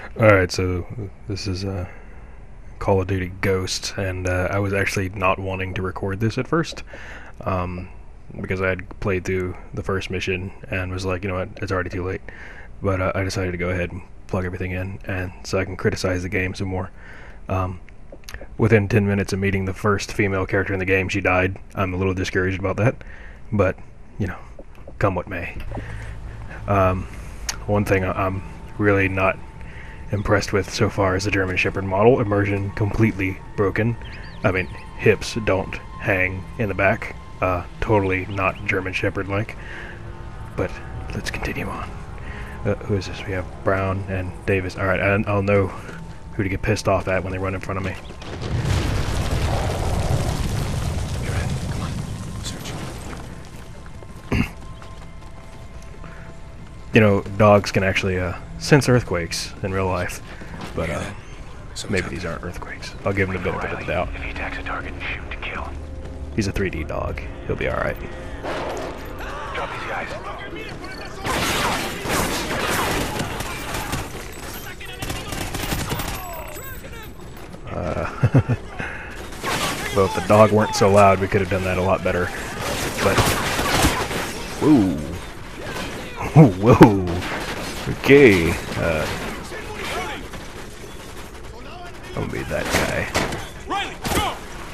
Alright, so this is Call of Duty Ghosts, and I was actually not wanting to record this at first, because I had played through the first mission and was like, you know what, it's already too late. But I decided to go ahead and plug everything in, and so I can criticize the game some more. Within 10 minutes of meeting the first female character in the game, she died. I'm a little discouraged about that, but, you know, come what may. One thing I'm really not impressed with so far is the German Shepherd model. Immersion completely broken. I mean, hips don't hang in the back. Totally not German Shepherd like. But let's continue on. Who is this? We have Brown and Davis. Alright, I'll know who to get pissed off at when they run in front of me. You're in. Come on. Search. You know, dogs can actually sense earthquakes in real life, but maybe these aren't earthquakes. I'll give him the benefit of the doubt. If he attacks a target, shoot to kill. He's a 3D dog. He'll be alright. Drop these guys. Well, if the dog weren't so loud, we could have done that a lot better. But, whoa, whoa, okay. I'm gonna be that guy. Riley, go!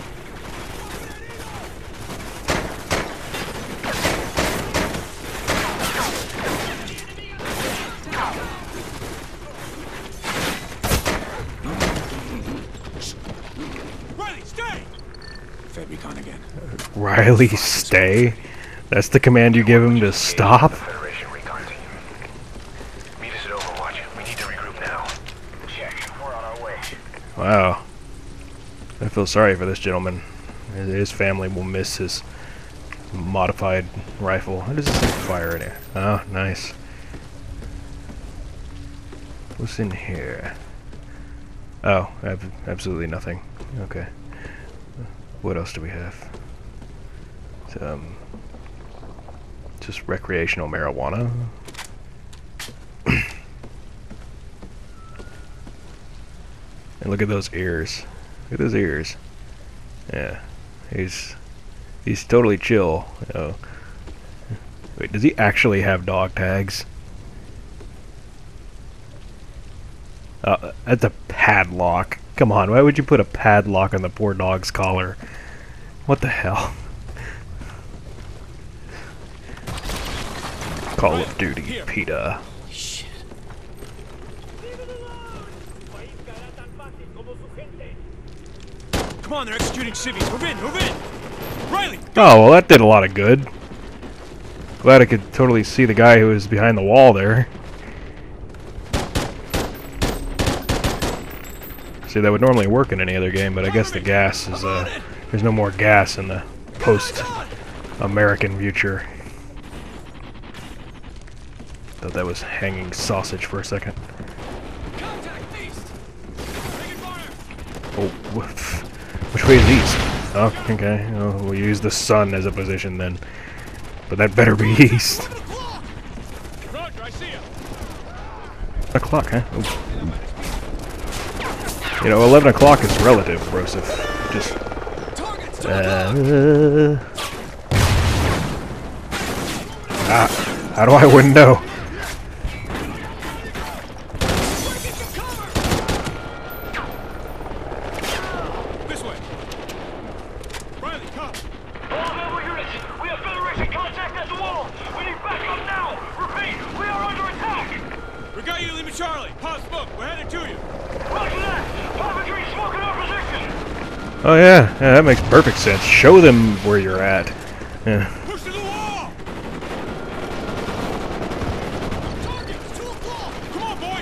Riley, stay! Fed recon again. Riley, stay? That's the command you give him to stop? Federation recon team. Meet us at Overwatch. We need to regroup now. Check. We're on our way. Wow. I feel sorry for this gentleman. His family will miss his modified rifle. How does this thing fire in here? Oh, nice. What's in here? Oh, absolutely nothing. Okay. What else do we have? Just recreational marijuana. And look at those ears. Look at those ears. Yeah, he's totally chill. Wait, does he actually have dog tags? That's a padlock. Come on, why would you put a padlock on the poor dog's collar? What the hell? Call of Duty, PETA. Shit. Come on, they're executing civvies. Move in, move in! Riley! Oh, well that did a lot of good. Glad I could totally see the guy who was behind the wall there. See, that would normally work in any other game, but I guess the gas is, there's no more gas in the post-American future. Thought that was hanging sausage for a second. Oh, which way is east? Oh, okay. Oh, we'll use the sun as a position then. But that better be east. Roger, I see you. O'clock, huh? Ooh. You know, 11 o'clock is relative, Broseph. Just... how do I wouldn't know? This way. Riley, come. All available units. We have Federation contact at the wall. We need backup now. Repeat, we are under attack. We got you, Lima Charlie. Pop smoke. We're headed to you. Roger that. Infantry smoking our position. Oh yeah, that makes perfect sense. Show them where you're at. Yeah. Push to the wall! Target! 2 o'clock! Come on, boy!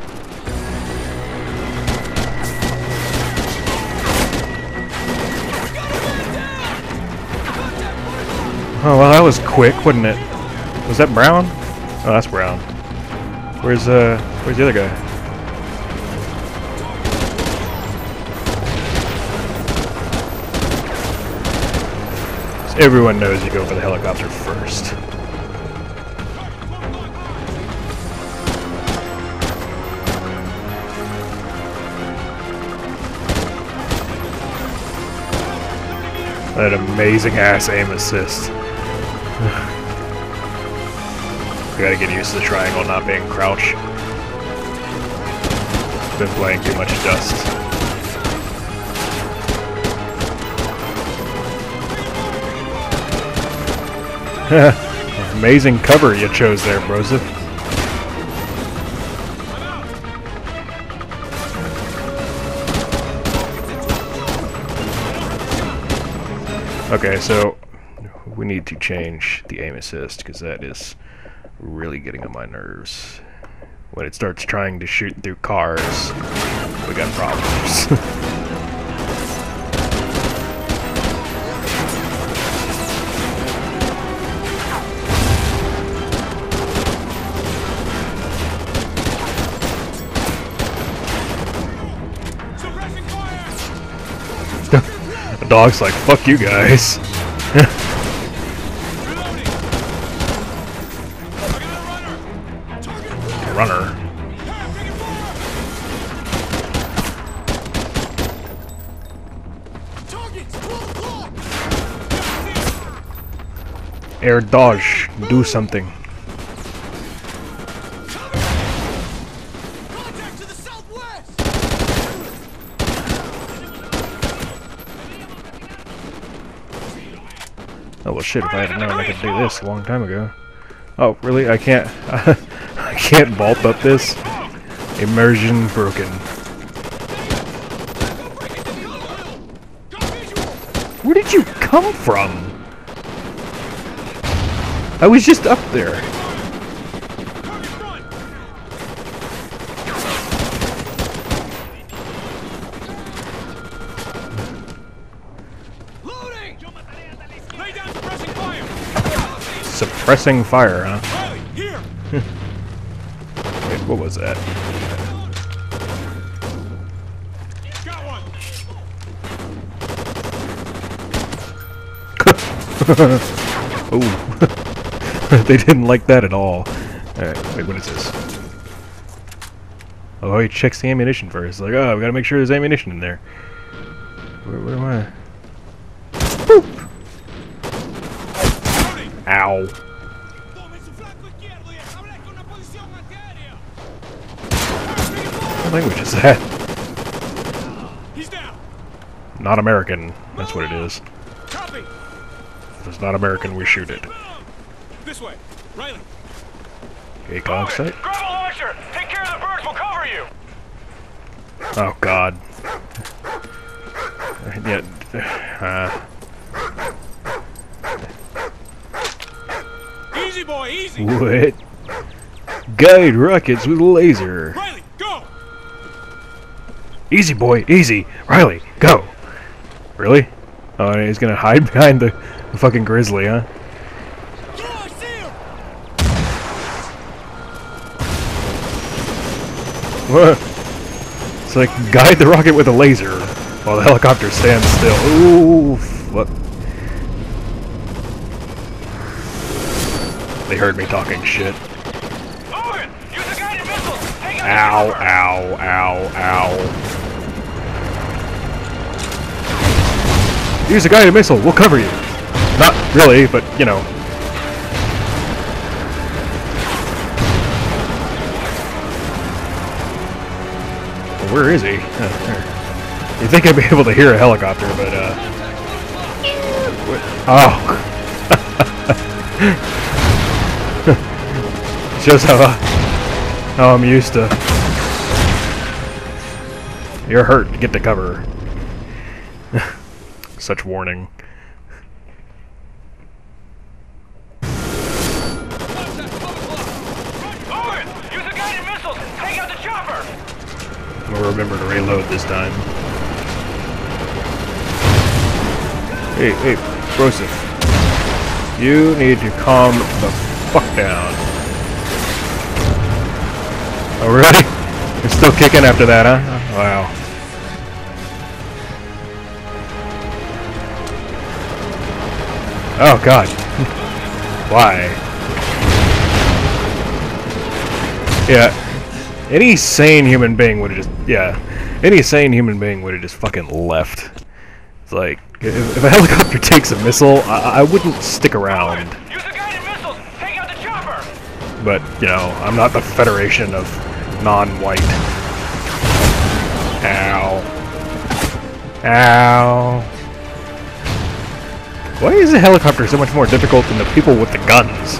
Oh well, that was quick, wasn't it? Was that Brown? Oh, that's Brown. Where's the other guy? Everyone knows you go for the helicopter first. An amazing ass aim assist. I gotta get used to the triangle not being crouch. Been playing too much Dust. Amazing cover you chose there, Broseph. Okay, so we need to change the aim assist because that is really getting on my nerves. When it starts trying to shoot through cars, we got problems. Suppressing fire! The dog's like, fuck you guys. Reloading! Look at the runner! Target fire! Runner. Hey, taking fire! Targets! 12 o'clock! Air dodge, do something. Contact to the southwest! Oh well shit, if I had known I could do this a long time ago. Oh, really? I can't I can't vault up this? Immersion broken. Got visual! Where did you come from? I was just up there. Target front! Loading! Lay down suppressing fire! Suppressing fire, huh? Riley, here! Wait, what was that? Got one! Oh. They didn't like that at all. Alright, wait, what is this? Oh, he checks the ammunition first. Like, oh, we gotta make sure there's ammunition in there. Where am I? Boop! Loading! Ow. Tome su flanco izquierdo y establezca una posición antiaérea! What language is that? He's down! Not American. That's what it is. Copy! If it's not American, we shoot it. This way! Riley! ACOG site? Grab a launcher! Take care of the birds, we'll cover you! Oh god. Yeah. Easy, boy, easy! What? Guide rockets with laser. Riley, go! Easy, boy, easy. Riley, go. Really? Oh, and he's gonna hide behind the fucking grizzly, huh? Yeah, I see him! What? It's like guide the rocket with a laser while the helicopter stands still. Ooh, what? They heard me talking shit. Logan! Use the guided missiles! Take out Ow, the cover! ow, ow, ow. Use a guided missile, we'll cover you. Not really, but you know. Well, where is he? There. You'd think I'd be able to hear a helicopter, but oh. Shows how I'm used to. You're hurt. Get to cover. Such warning. Logan! Use the guided missiles! Take out the chopper! We'll remember to reload this time. Hey, Broseph. You need to calm the fuck down. Oh, really? You're still kicking after that, huh? Wow. Oh, God. Why? Yeah. Any sane human being would have just... Yeah. Any sane human being would have just fucking left. It's like... If a helicopter takes a missile, I wouldn't stick around. Use the guided missiles! Take out the chopper! But, you know, I'm not the Federation of non-white. Ow. Ow. Why is a helicopter so much more difficult than the people with the guns?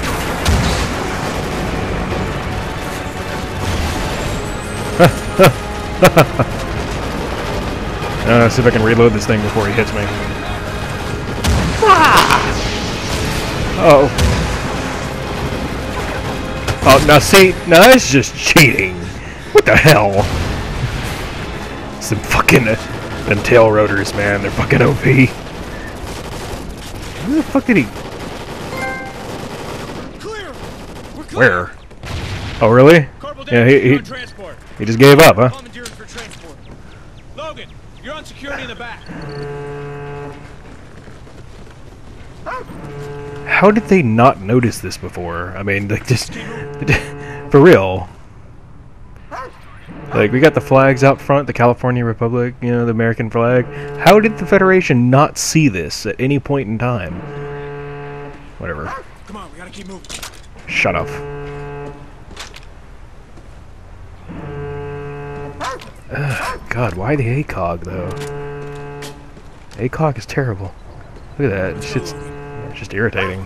See if I can reload this thing before he hits me. Oh. Oh, now see, now that's just cheating. What the hell? Some fucking, them tail rotors, man, they're fucking OP. Where the fuck did he? Clear. We're clear. Where? Oh, really? Corporal Yeah, Davis, you're on transport. he just gave up, huh? Commandeering for transport. Logan, you're on security in the back. How did they not notice this before? I mean, like, just for real. Like, we got the flags out front, the California Republic, you know, the American flag. How did the Federation not see this at any point in time? Whatever. Come on, we gotta keep moving. Shut up. Ugh, God, why the ACOG, though? ACOG is terrible. Look at that, it's just irritating.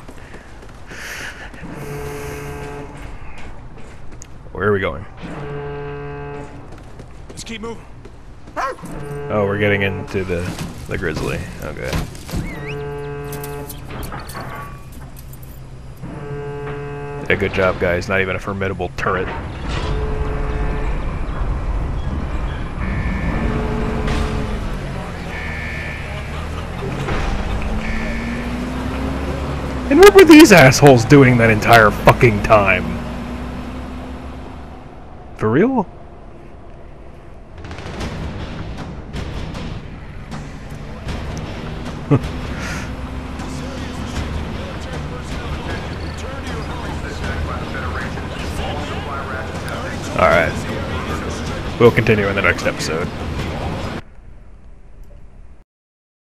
Where are we going? Let's keep moving. Oh, we're getting into the Grizzly. Okay. Yeah, good job, guys. Not even a formidable turret. And what were these assholes doing that entire fucking time? For real? Alright. We'll continue in the next episode.